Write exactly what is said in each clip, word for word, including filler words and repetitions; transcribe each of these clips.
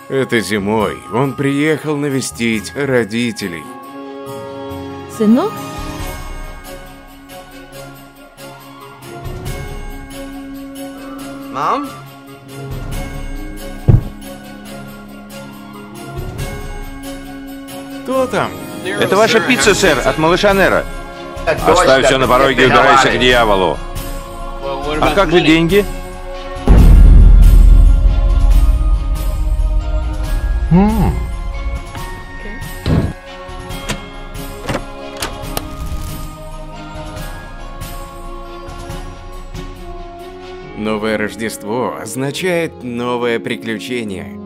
Это зимой он приехал навестить родителей. Сынок? Мам? Кто там? Это ваша пицца, сэр, от малыша Нера. Оставь все на пороге и убирайся к дьяволу. А как же деньги? Новое Рождество означает новое приключение.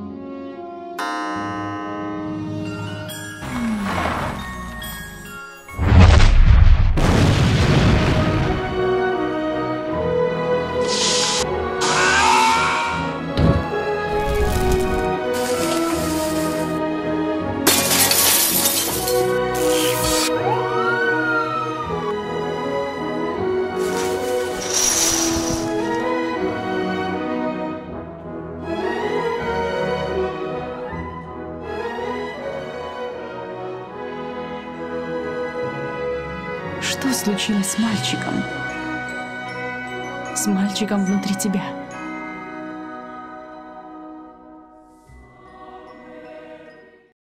Что случилось с мальчиком? С мальчиком внутри тебя?